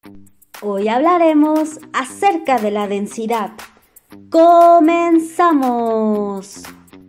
Hoy hablaremos acerca de la densidad. ¡Comenzamos!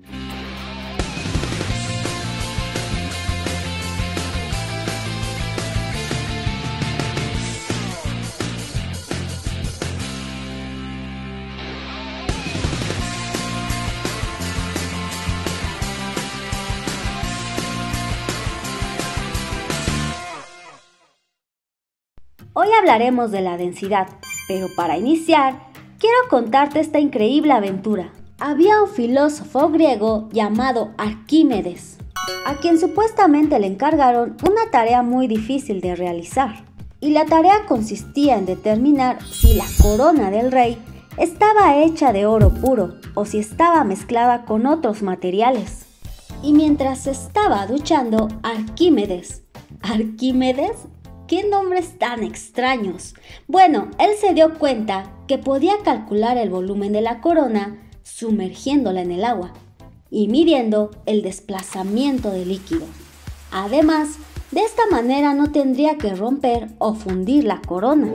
Hoy hablaremos de la densidad, pero para iniciar, quiero contarte esta increíble aventura. Había un filósofo griego llamado Arquímedes, a quien supuestamente le encargaron una tarea muy difícil de realizar. Y la tarea consistía en determinar si la corona del rey estaba hecha de oro puro o si estaba mezclada con otros materiales. Y mientras se estaba duchando, ¿Arquímedes? ¡Qué nombres tan extraños! Bueno, él se dio cuenta que podía calcular el volumen de la corona sumergiéndola en el agua y midiendo el desplazamiento del líquido. Además, de esta manera no tendría que romper o fundir la corona.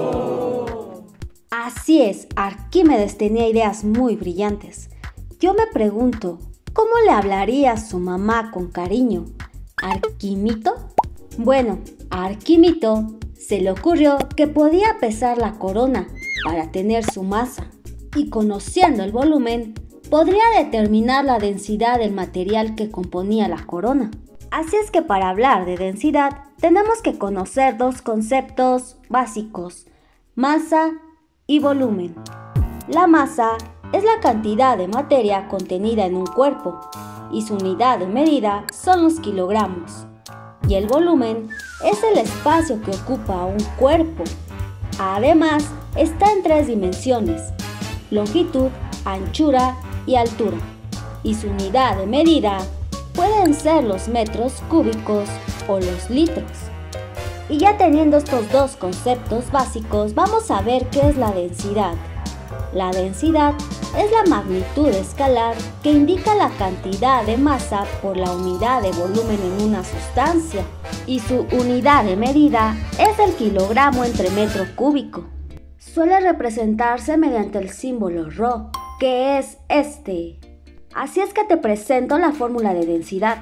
Así es, Arquímedes tenía ideas muy brillantes. Yo me pregunto, ¿cómo le hablaría a su mamá con cariño? ¿Arquímito? Bueno, a Arquímito se le ocurrió que podía pesar la corona para tener su masa y conociendo el volumen podría determinar la densidad del material que componía la corona. Así es que para hablar de densidad tenemos que conocer dos conceptos básicos: masa y volumen. La masa es la cantidad de materia contenida en un cuerpo y su unidad de medida son los kilogramos. Y el volumen es el espacio que ocupa un cuerpo. Además, está en tres dimensiones: longitud, anchura y altura. Y su unidad de medida pueden ser los metros cúbicos o los litros. Y ya teniendo estos dos conceptos básicos, vamos a ver qué es la densidad. La densidad es la magnitud escalar que indica la cantidad de masa por la unidad de volumen en una sustancia, y su unidad de medida es el kilogramo entre metro cúbico. Suele representarse mediante el símbolo ρ, que es este. Así es que te presento la fórmula de densidad.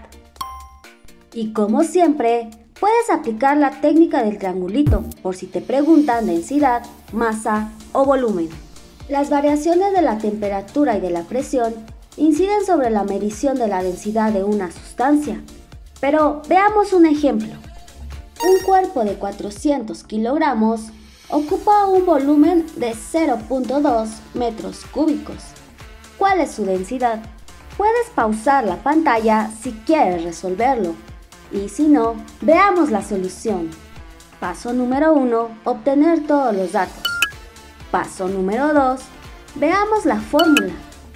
Y como siempre, puedes aplicar la técnica del triangulito por si te preguntan densidad, masa o volumen. Las variaciones de la temperatura y de la presión inciden sobre la medición de la densidad de una sustancia. Pero veamos un ejemplo. Un cuerpo de 400 kilogramos ocupa un volumen de 0.2 metros cúbicos. ¿Cuál es su densidad? Puedes pausar la pantalla si quieres resolverlo. Y si no, veamos la solución. Paso número 1. Obtener todos los datos. Paso número 2. Veamos la fórmula.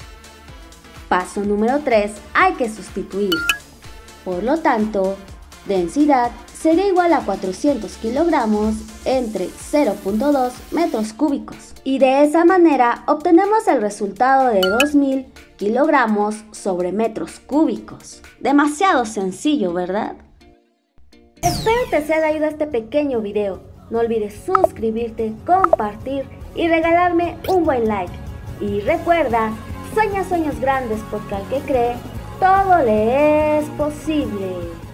Paso número 3. Hay que sustituir. Por lo tanto, densidad sería igual a 400 kilogramos entre 0.2 metros cúbicos. Y de esa manera obtenemos el resultado de 2000 kilogramos sobre metros cúbicos. Demasiado sencillo, ¿verdad? Espero te sea de ayuda este pequeño video. No olvides suscribirte, compartir y regalarme un buen like. Y recuerda, sueña sueños grandes porque al que cree, todo le es posible.